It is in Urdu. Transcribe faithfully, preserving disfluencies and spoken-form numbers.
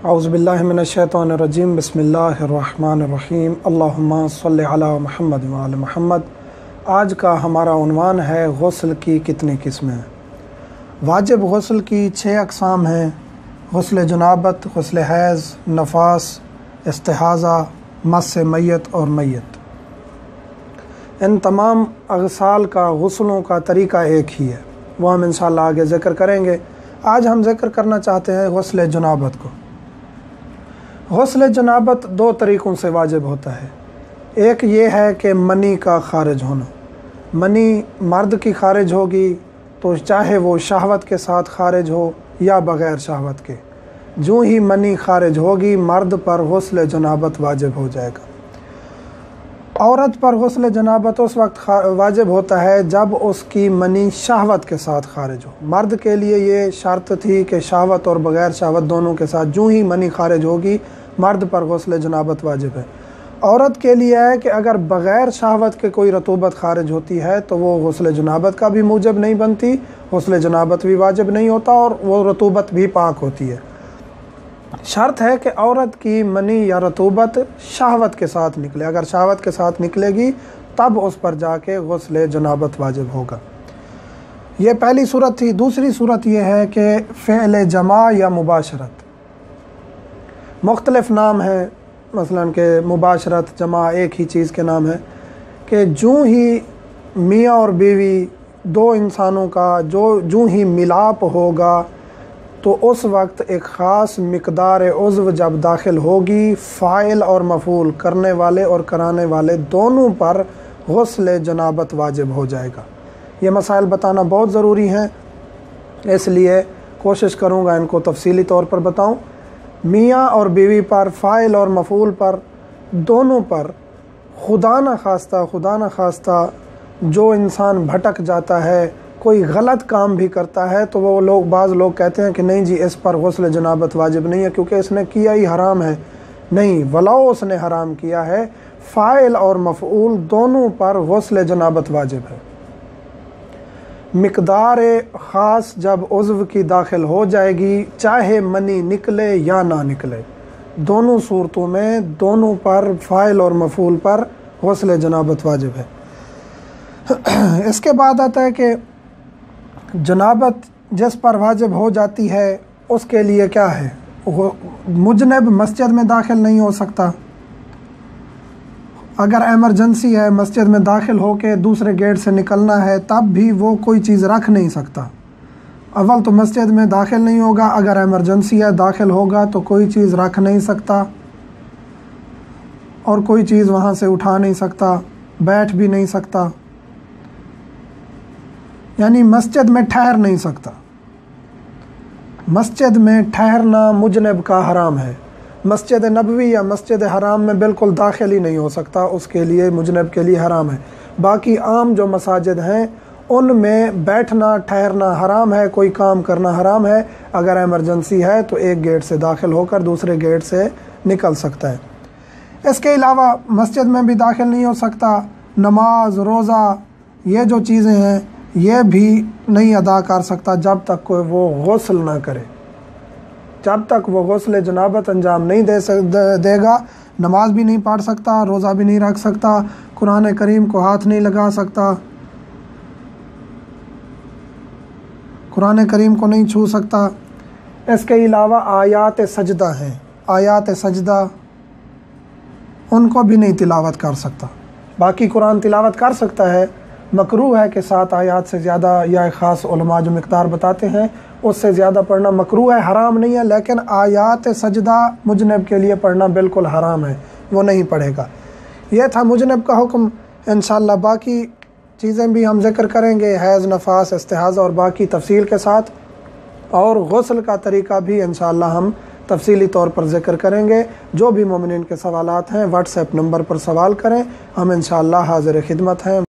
اعوذ باللہ من الشیطان الرجیم بسم اللہ الرحمن الرحیم اللہم صلی علی محمد وعلی محمد۔ آج کا ہمارا عنوان ہے غسل کی کتنی قسمیں ہیں۔ واجب غسل کی چھ اقسام ہیں: غسل جنابت، غسل حیض، نفاس، استحاضہ، مس میت اور میت۔ ان تمام اغسال کا غسلوں کا طریقہ ایک ہی ہے، وہ ہم انشاءاللہ آگے ذکر کریں گے۔ آج ہم ذکر کرنا چاہتے ہیں غسل جنابت کو۔ غسل جنابت دو طریقوں سے واجب ہوتا ہے۔ ایک یہ ہے کہ منی کا خارج ہونا۔ منی مرد کی خارج ہوگی تو چاہے وہ شہوت کے ساتھ خارج ہو یا بغیر شہوت کے، جو ہی منی خارج ہوگی مرد پر غسل جنابت واجب ہو جائے گا۔ عورت پر غسل جنابت اس وقت واجب ہوتا ہے جب اس کی منی شہوت کے ساتھ خارج ہو۔ مرد کے لیے یہ شرط تھی کہ شہوت اور بغیر شہوت دونوں کے ساتھ جو ہی منی خارج ہوگی مرد پر غسل جنابت واجب ہے۔ عورت کے لیے ہے کہ اگر بغیر شہوت کے کوئی رطوبت خارج ہوتی ہے تو وہ غسل جنابت کا بھی موجب نہیں بنتی، غسل جنابت بھی واجب نہیں ہوتا اور وہ رطوبت بھی پاک ہوتی ہے۔ شرط ہے کہ عورت کی منی یا رطوبت شہوت کے ساتھ نکلے۔ اگر شہوت کے ساتھ نکلے گی تب اس پر جا کے غسل جنابت واجب ہوگا۔ یہ پہلی صورت تھی۔ دوسری صورت یہ ہے کہ فعل جماع یا مباشرت۔ مختلف نام ہیں، مثلا کہ مباشرت، جماع ایک ہی چیز کے نام ہے، کہ جو ہی میاں اور بیوی دو انسانوں کا جو جو ہی ملاپ ہوگا تو اس وقت ایک خاص مقدار عضو جب داخل ہوگی، فاعل اور مفعول، کرنے والے اور کرانے والے دونوں پر غسل جنابت واجب ہو جائے گا۔ یہ مسائل بتانا بہت ضروری ہیں، اس لیے کوشش کروں گا ان کو تفصیلی طور پر بتاؤں۔ میاں اور بیوی پر، فاعل اور مفعول پر، دونوں پر خدا نہ خواستہ خدا نہ خواستہ جو انسان بھٹک جاتا ہے، کوئی غلط کام بھی کرتا ہے تو وہ لوگ بعض لوگ کہتے ہیں کہ نہیں جی اس پر غسل جنابت واجب نہیں ہے کیونکہ اس نے کیا ہی حرام ہے۔ نہیں، ولو اس نے حرام کیا ہے، فاعل اور مفعول دونوں پر غسل جنابت واجب ہے۔ مقدار خاص جب عضو کی داخل ہو جائے گی، چاہے منی نکلے یا نہ نکلے، دونوں صورتوں میں دونوں پر، فاعل اور مفعول پر غسل جنابت واجب ہے۔ اس کے بعد آتا ہے کہ جنابت جس پر واجب ہو جاتی ہے اس کے لیے کیا ہے؟ مجنب مسجد میں داخل نہیں ہو سکتا۔ اگر ایمرجنسی ہے، مسجد میں داخل ہو کے دوسرے گیٹ سے نکلنا ہے، تب بھی وہ کوئی چیز رکھ نہیں سکتا۔ اول تو مسجد میں داخل نہیں ہوگا، اگر ایمرجنسی ہے داخل ہوگا تو کوئی چیز رکھ نہیں سکتا اور کوئی چیز وہاں سے اٹھا نہیں سکتا، بیٹھ بھی نہیں سکتا، یعنی مسجد میں ٹھہر نہیں سکتا۔ مسجد میں ٹھہرنا مجنب کا حرام ہے۔ مسجد نبوی یا مسجد حرام میں بالکل داخل ہی نہیں ہو سکتا، اس کے لیے مجنب کے لیے حرام ہے۔ باقی عام جو مساجد ہیں ان میں بیٹھنا ٹھہرنا حرام ہے، کوئی کام کرنا حرام ہے۔ اگر ایمرجنسی ہے تو ایک گیٹ سے داخل ہو کر دوسرے گیٹ سے نکل سکتا ہے۔ اس کے علاوہ مسجد میں بھی داخل نہیں ہو سکتا۔ نماز، روزہ، یہ جو چیزیں ہیں یہ بھی نہیں ادا کر سکتا جب تک کوئی وہ غسل نہ کرے۔ جب تک وہ غسل جنابت انجام نہیں دے دے گا، نماز بھی نہیں پڑھ سکتا، روزہ بھی نہیں رکھ سکتا، قرآن کریم کو ہاتھ نہیں لگا سکتا، قرآن کریم کو نہیں چھو سکتا۔ اس کے علاوہ آیات سجدہ ہیں، آیات سجدہ ان کو بھی نہیں تلاوت کر سکتا۔ باقی قرآن تلاوت کر سکتا ہے، مکروہ ہے کہ سات آیات سے زیادہ، یا خاص علماء جو مقدار بتاتے ہیں اس سے زیادہ پڑھنا مکروہ ہے، حرام نہیں ہے، لیکن آیات سجدہ مجنب کے لیے پڑھنا بالکل حرام ہے، وہ نہیں پڑھے گا۔ یہ تھا مجنب کا حکم۔ انشاءاللہ باقی چیزیں بھی ہم ذکر کریں گے، حیض، نفاس، استحاضہ اور باقی تفصیل کے ساتھ، اور غسل کا طریقہ بھی انشاءاللہ ہم تفصیلی طور پر ذکر کریں گے۔ جو بھی مومنین کے سوالات ہیں واٹس ایپ نمبر پر سوال کریں، ہم انشاءاللہ حاضر خدمت ہیں۔